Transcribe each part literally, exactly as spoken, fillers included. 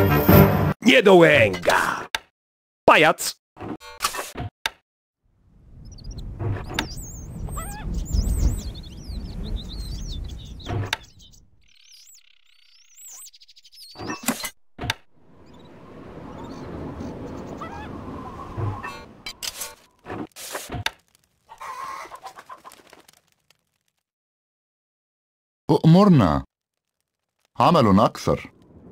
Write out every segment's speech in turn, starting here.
Niedołęga! Pajac! أؤمرنا. عمل أكثر.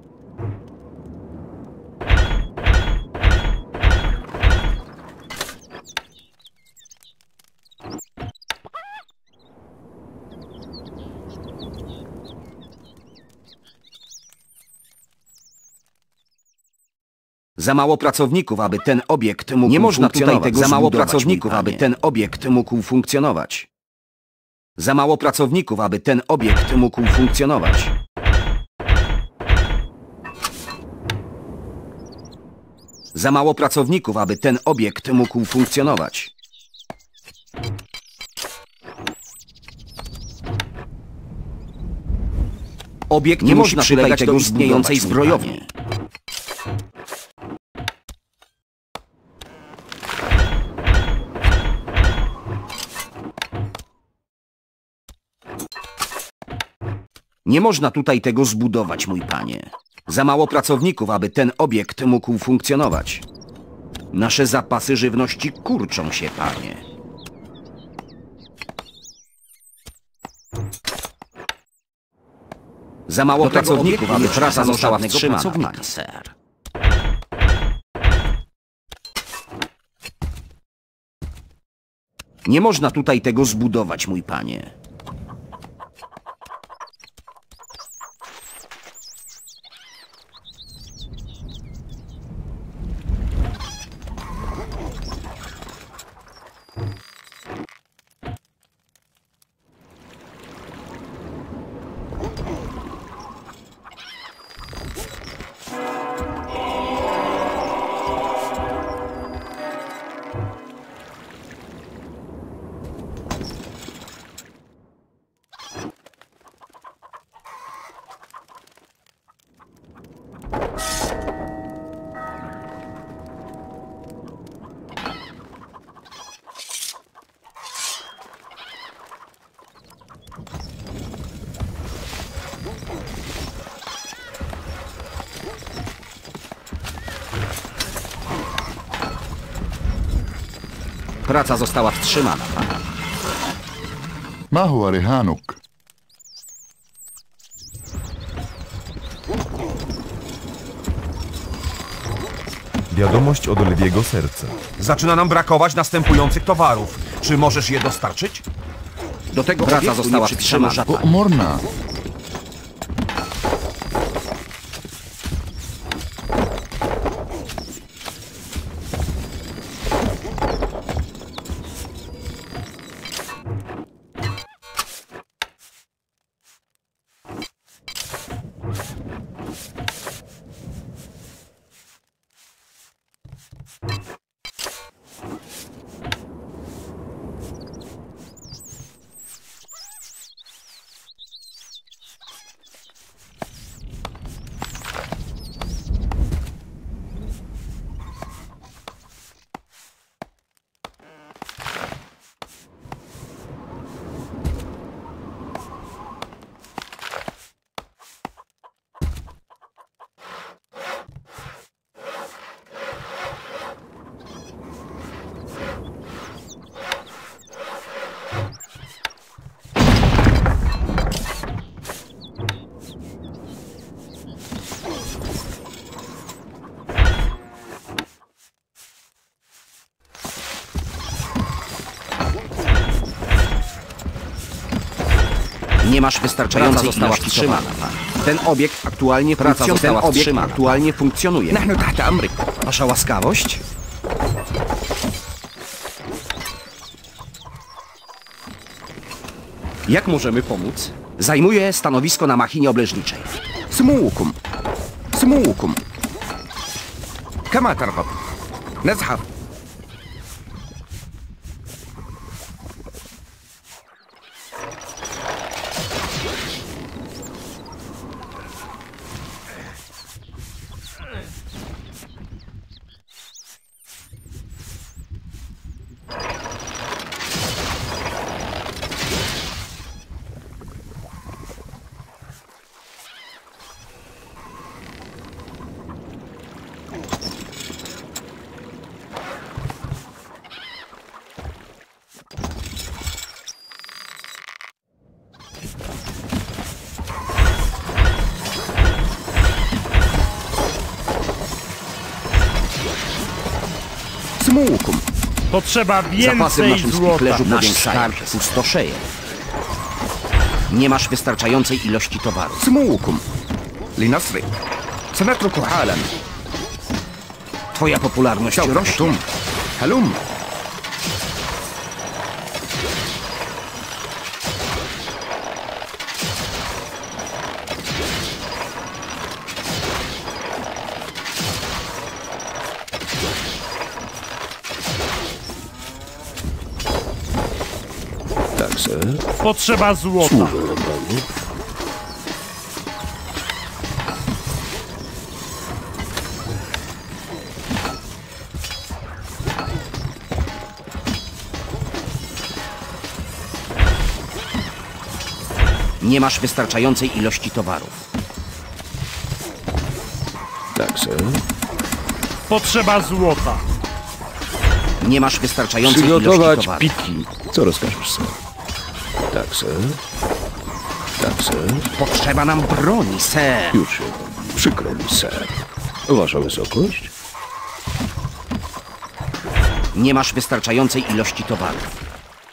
Za mało pracowników, aby ten obiekt mógł Nie można tutaj tego Za mało pracowników, aby ten obiekt mógł funkcjonować. Za mało pracowników, aby ten obiekt mógł funkcjonować. Za mało pracowników, aby ten obiekt mógł funkcjonować. Obiekt nie można przylegać do istniejącej zbrojowni. Nie można tutaj tego zbudować, mój panie. Za mało pracowników, aby ten obiekt mógł funkcjonować. Nasze zapasy żywności kurczą się, panie. Za mało pracowników, aby praca została wstrzymana, panie, ser. Nie można tutaj tego zbudować, mój panie. Praca została wstrzymana, panie. ما هو رهانك؟ Wiadomość od Oliwiego Serce. Zaczyna nam brakować następujących towarów. Czy możesz je dostarczyć? Do tego praca została wstrzymana, panie. أؤمرنا. Nie masz wystarczającej została wstrzymana. Ten obiekt aktualnie praca została ten obiekt aktualnie funkcjonuje. Wasza łaskawość? Jak możemy pomóc? Zajmuję stanowisko na machinie obleżniczej. سموكم سموكم كما ترغب نزحف. سموكم. Potrzeba Zapasy w więcej naszym złota. spichlerzu Nasz powiększają się, pustoszeje. Nie masz wystarczającej ilości towarów. سموكم. لنصر. سنترك حالا. Twoja popularność سوف rośnie. تم. هلم. Tak, sir. Potrzeba złota. Służę na panu. Nie masz wystarczającej ilości towarów. Tak, sir. Potrzeba złota. Nie masz wystarczającej Przygotować ilości towarów. piki. Co rozkażesz, sir? Tak, sir. Tak, sir. Potrzeba nam broni, ser. Już się. Przykro mi, sir. Wasza wysokość? Nie masz wystarczającej ilości towarów.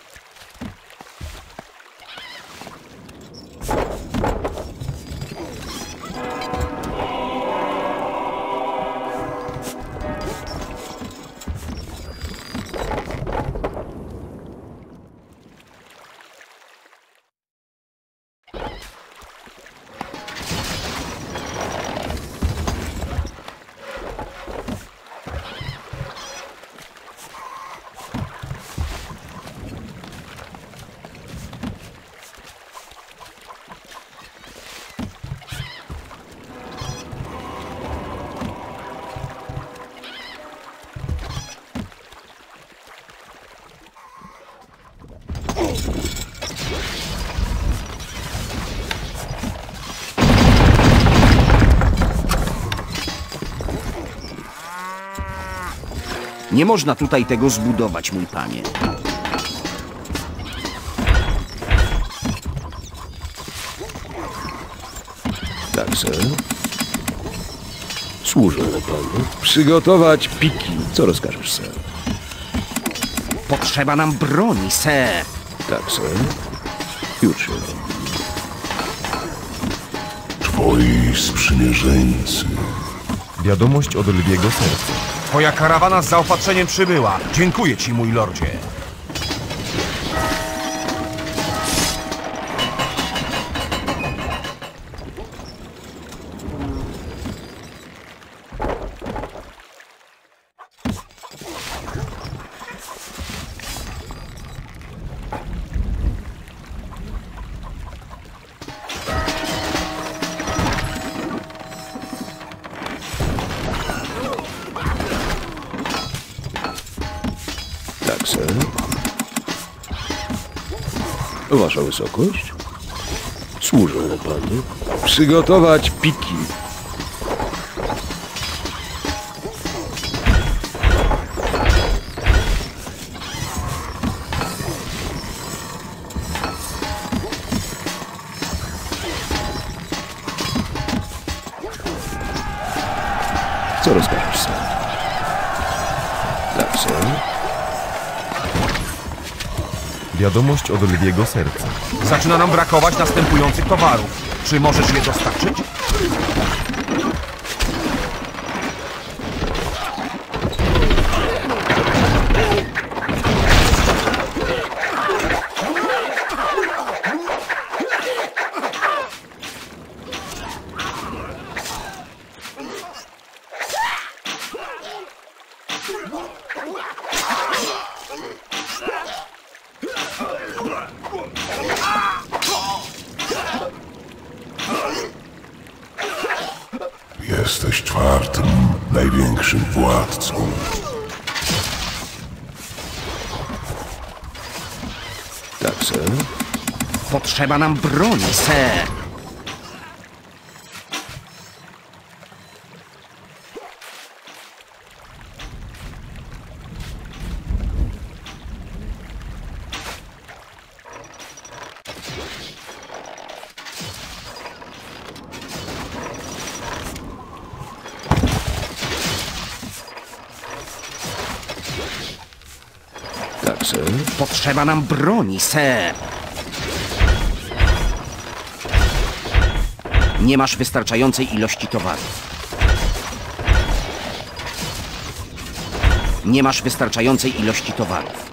Nie można tutaj tego zbudować, mój panie. Tak, sir. Służę na panu. Przygotować piki. Co rozkażesz, sir? Potrzeba nam broni, ser. Tak, sir. Już się. Twoi sprzymierzeńcy. Wiadomość od lwiego serca. Twoja karawana z zaopatrzeniem przybyła. Dziękuję ci, mój lordzie. Tak, sir. Wasza wysokość? Służę na panu. Przygotować piki. Co rozkażesz, sir? Tak, sir. Wiadomość od lwiego serca. Zaczyna nam brakować następujących towarów. Czy możesz je dostarczyć? Jesteś czwartym, największym władcą. Tak, sir. Potrzeba nam broni, ser. sir. Potrzeba nam broni, ser. Nie masz wystarczającej ilości towarów. Nie masz wystarczającej ilości towarów.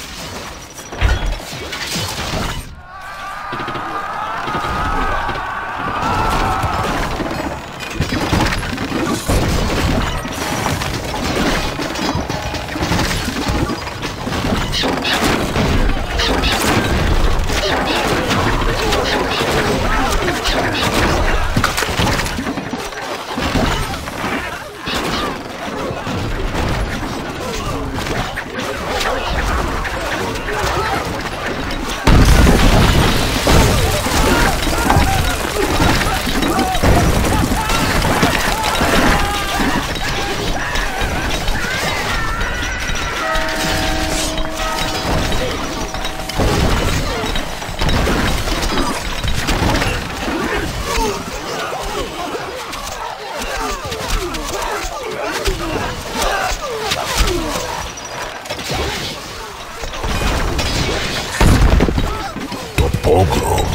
Pogrom.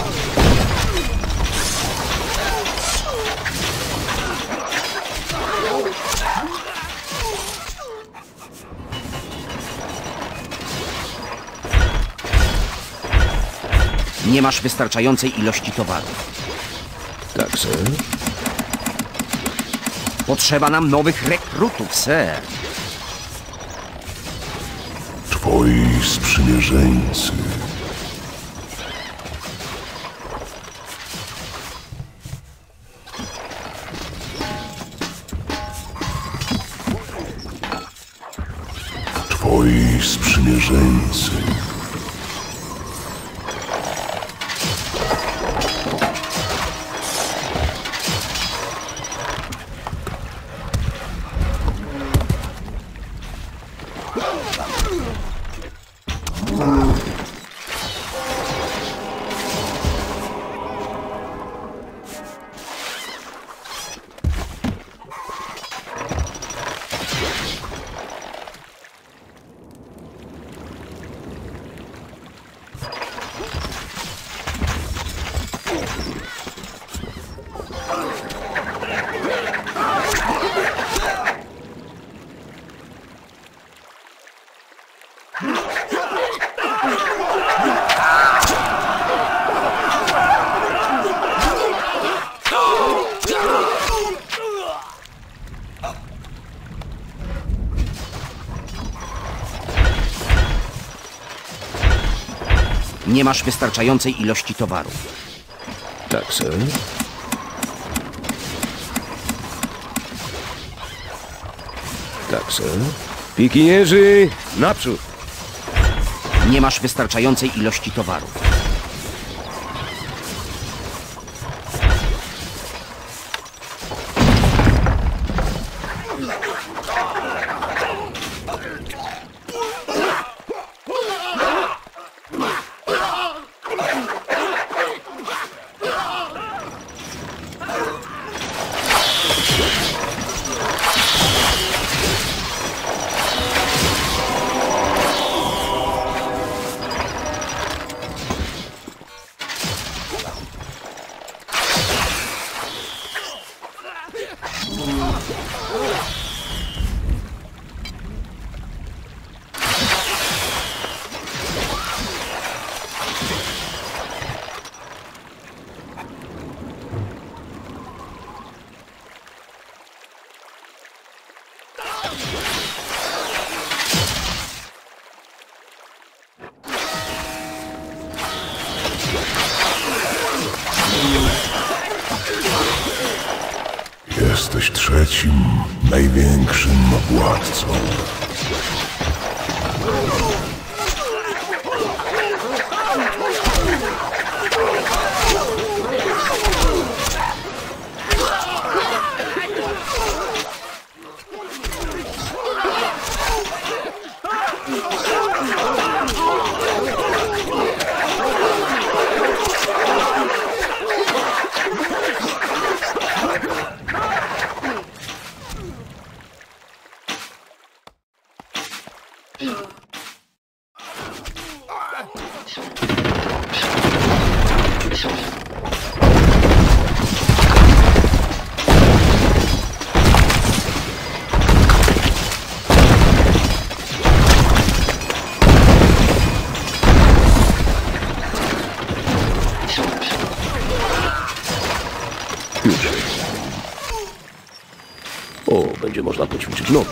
Nie masz wystarczającej ilości towarów. Tak, sir. Potrzeba nam nowych rekrutów, ser. Twoi sprzymierzeńcy. Twoi sprzymierzeńcy. Nie masz wystarczającej ilości towarów. Tak, sir. Tak, sir. Pikinierzy, naprzód. Nie masz wystarczającej ilości towarów. Jesteś trzecim, największym władcą. O, będzie można poćwiczyć nogi.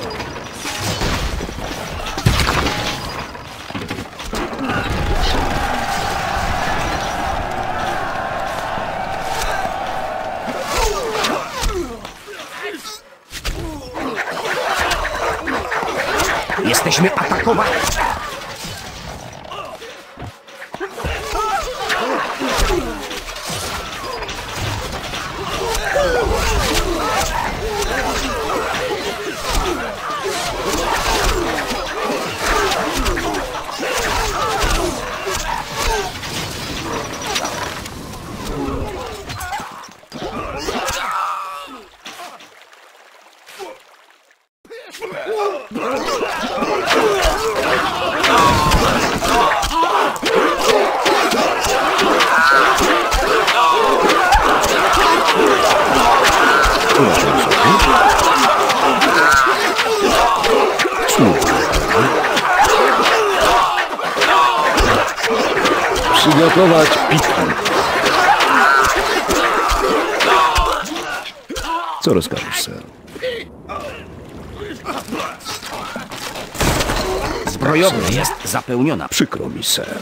Jesteśmy atakowani! Przygotować piknik. Co rozkażesz, ser? Zbrojownia jest zapełniona. Przykro mi, ser.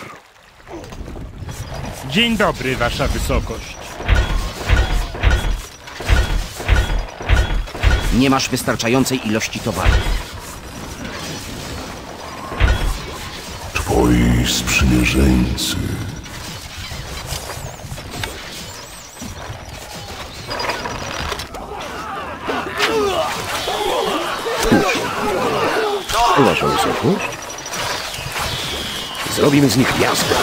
Dzień dobry, wasza wysokość. Nie masz wystarczającej ilości towaru. Twoi sprzymierzeńcy. Wasza wysokość? Zrobimy z nich miasto.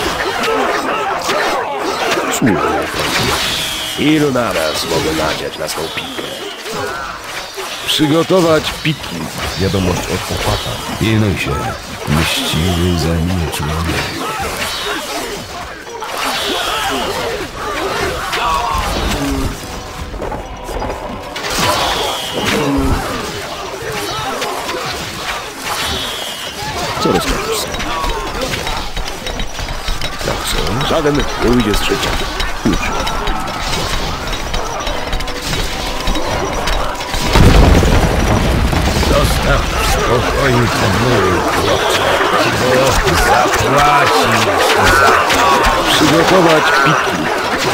Słuchaj, ilu naraz mogę nadziać na swą pikę? Przygotować piknik. Wiadomość od opata. Pilnuj się. Mściwy zabije człowiek. Co rozkażesz, ser? Tak, ser. Żaden nie ujdzie z życia. Już. Zostaw w spokoju mój chłopcze, bo zapłacisz za to. Przygotować piknik.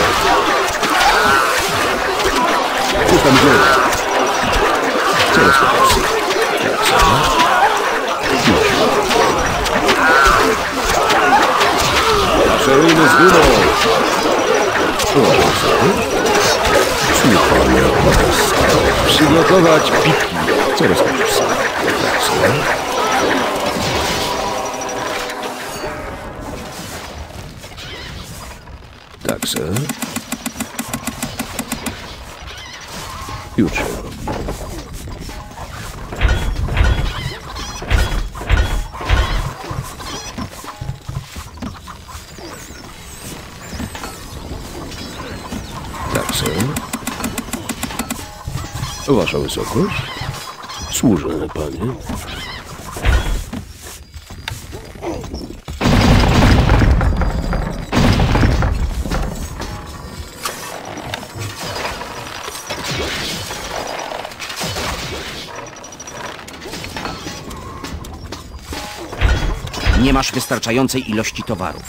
Co tam dzieje? Co rozkażesz, ser? Tak, ser. Nasze ruiny z dumą. Słuchaj, przygotować piknik. Co rozkażesz, ser? Tak, ser. Tak, ser. Już się robi. Tak, ser. Wasza wysokość? Służę, panie. Nie masz wystarczającej ilości towarów.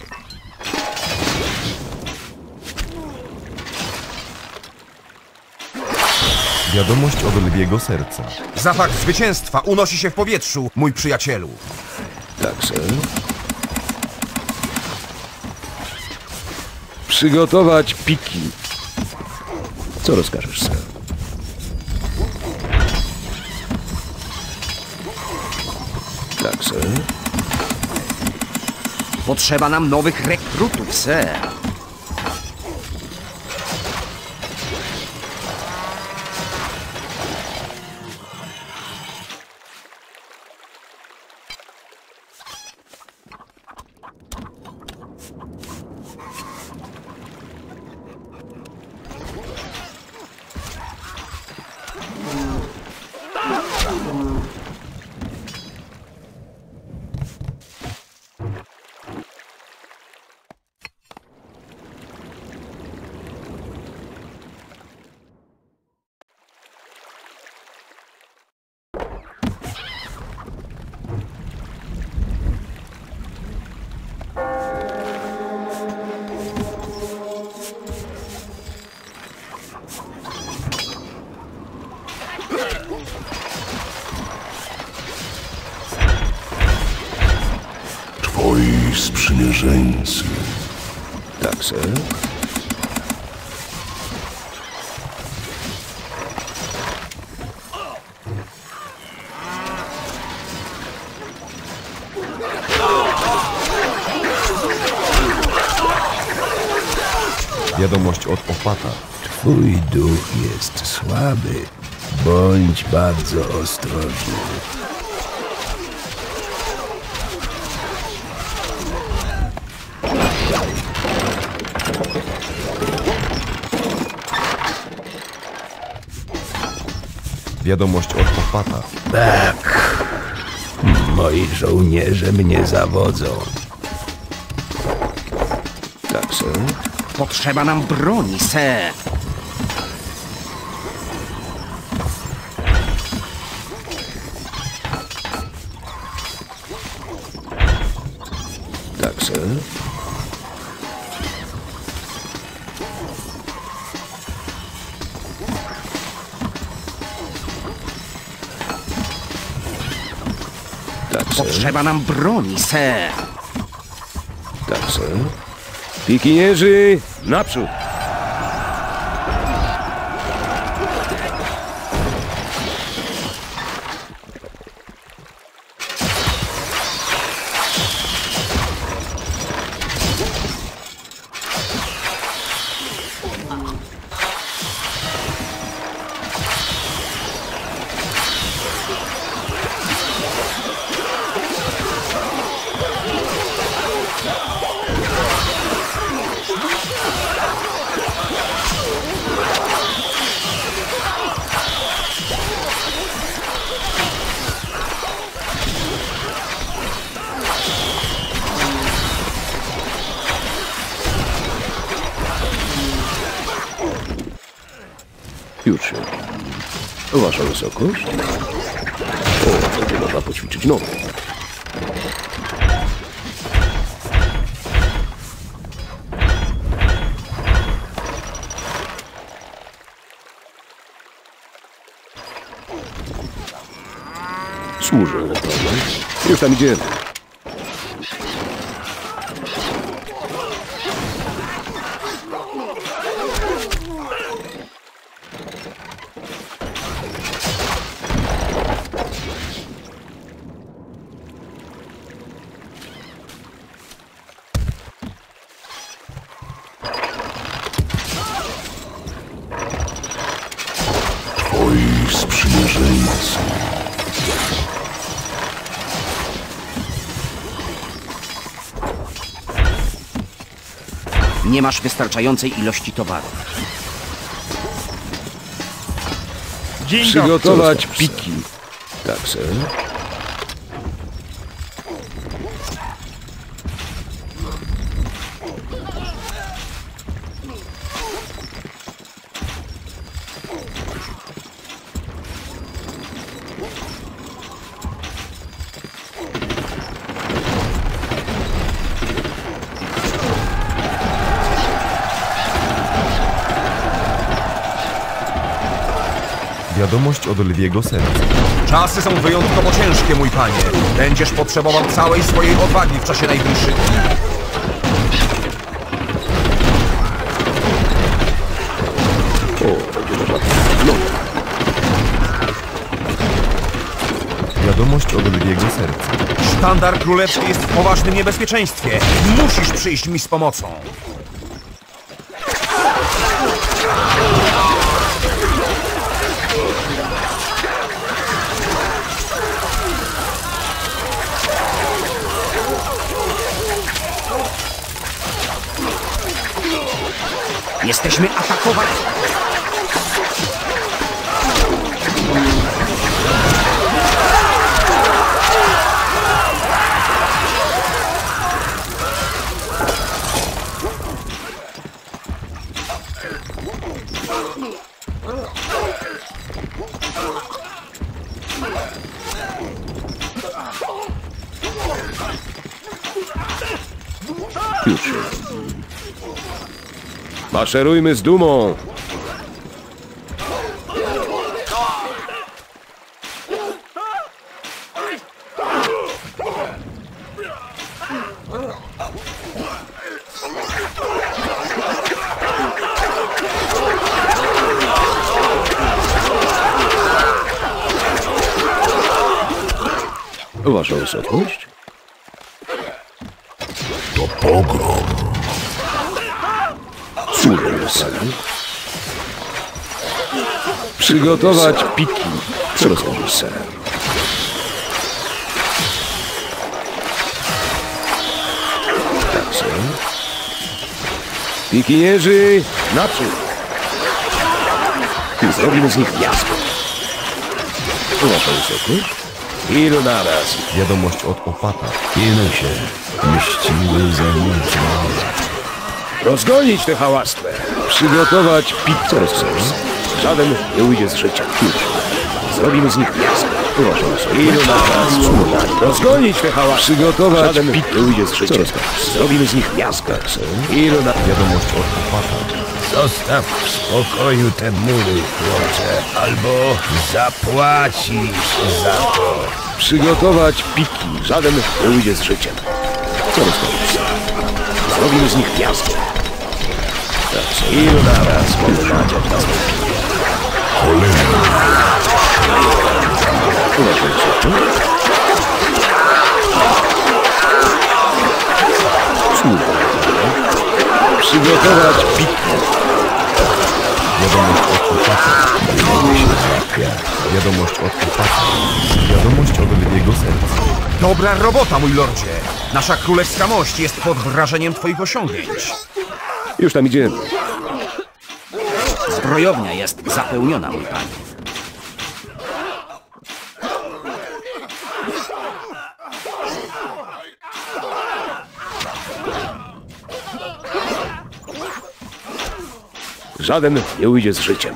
Wiadomość od lwiego serca. Zapach zwycięstwa unosi się w powietrzu, mój przyjacielu. Tak, ser. Przygotować piknik. Co rozkażesz, ser? Tak, ser. Potrzeba nam nowych rekrutów, ser. sprzymierzeńcy. Tak, sir. Wiadomość od opata. Twój duch jest słaby. Bądź bardzo ostrożny. Wiadomość od opata. Tak. Moi żołnierze mnie zawodzą. Tak, sir. Potrzeba nam broni, ser. Tak, sir. Tak, sir. Potrzeba nam broni, ser. Tak, sir. Pikinierzy, naprzód! Już się. Wasza wysokość? O, będzie można poćwiczyć nogi. Służę, prawda? Już tam idziemy. Twoi sprzymierzeńcy. Nie masz wystarczającej ilości towarów. Przygotować piki. Tak, sir. Wiadomość od lwiego serca. Czasy są wyjątkowo ciężkie, mój panie. Będziesz potrzebował całej swojej odwagi w czasie najbliższych dni. O, będzie można poćwiczyć nogi. Wiadomość od lwiego serca. Sztandar królewski jest w poważnym niebezpieczeństwie. Musisz przyjść mi z pomocą. Jesteśmy atakowani. Już się. Maszerujmy z dumą! O! Wasza wysokość? To pogrom. Słuchaj, Sali. Przygotować piki. Co rozkażesz, ser? Tak, ser. Pikinierzy, naprzód. Zrobimy z nich miasto. Wasza wysokość? Ilu naraz? Wiadomość od opata. Ino się, mściwy zamiast. Rozgonić tę hałastwę. Przygotować pik. Co rozkażesz? Żaden nie ujdzie z życia. Zrobimy z nich miasto. Ilu naraz? Rozgonić tę hałastwę. Przygotować Żaden pik. nie ujdzie z życia. Zrobimy z nich miasto. Ilu na... Wiadomość od opata. Zostaw w spokoju te mury, chłopcze, albo zapłacisz za to. Przygotować piki. Żaden nie ujdzie z życiem. Co rozkażesz? Zrobimy z nich miasto. Ilu naraz mogę nadziać na swój pik? Przygotować pik. Wiadomość od opata. Wiadomość od opata. Wiadomość od lwiego serca. Dobra robota, mój lordzie! Nasza królewska mość jest pod wrażeniem twoich osiągnięć. Już tam idziemy. Zbrojownia jest zapełniona, mój panie. Żaden nie ujdzie z życiem.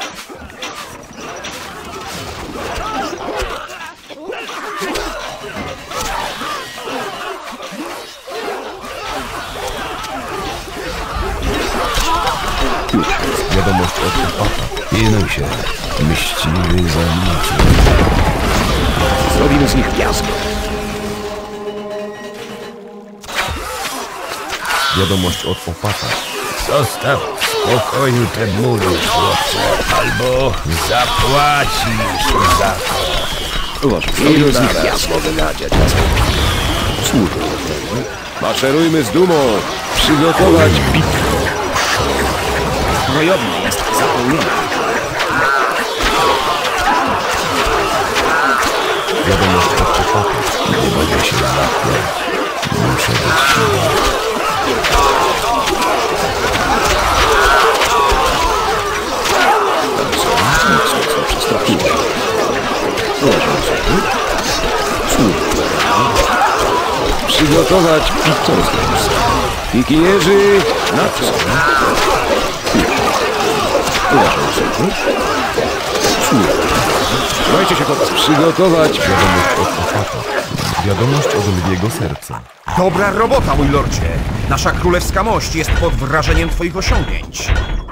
Wiadomość od opata. Ino się, mściwy zamiast. Zrobimy z nich miasto. Wiadomość od opata. Zostaw w spokoju te mury, chłopcze, albo zapłacisz za to. Ilu z nich miasto mogę nadziać na swój pik? Słuchaj. Maszerujmy z dumą. Przygotować pik. Zbrojownia jest zapełniona. Wiadomość od opata. Nie mogę się zamknąć. Muszę być silny. Przygotować pik. Co rozkażesz? Pikinierzy, naprzód. Trzymajcie się pod... Przygotować. Wiadomość od opata. Wiadomość od lwiego serca. Dobra robota, mój lordzie! Nasza królewska mość jest pod wrażeniem twoich osiągnięć.